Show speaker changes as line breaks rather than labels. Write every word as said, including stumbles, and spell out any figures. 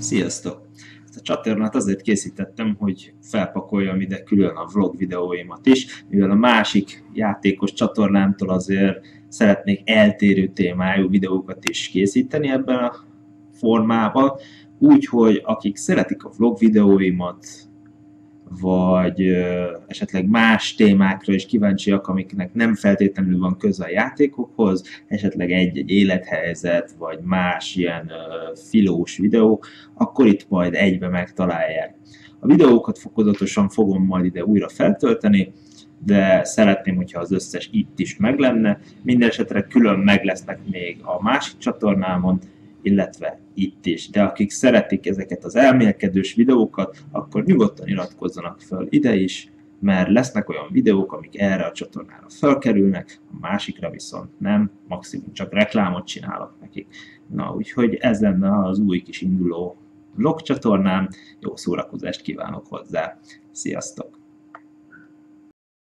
Sziasztok! Ezt a csatornát azért készítettem, hogy felpakoljam ide külön a vlog videóimat is, mivel a másik játékos csatornámtól azért szeretnék eltérő témájú videókat is készíteni ebben a formában, úgyhogy akik szeretik a vlog videóimat, vagy ö, esetleg más témákra is kíváncsiak, amiknek nem feltétlenül van köze a játékokhoz, esetleg egy-egy élethelyzet, vagy más ilyen ö, filós videó, akkor itt majd egybe megtalálják. A videókat fokozatosan fogom majd ide újra feltölteni, de szeretném, hogyha az összes itt is meg lenne. Minden esetre külön meg lesznek még a másik csatornámon, illetve itt is. De akik szeretik ezeket az elmélkedős videókat, akkor nyugodtan iratkozzanak fel ide is, mert lesznek olyan videók, amik erre a csatornára felkerülnek, a másikra viszont nem, maximum csak reklámot csinálok nekik. Na, úgyhogy ez lenne az új kis induló vlog csatornám, jó szórakozást kívánok hozzá, sziasztok!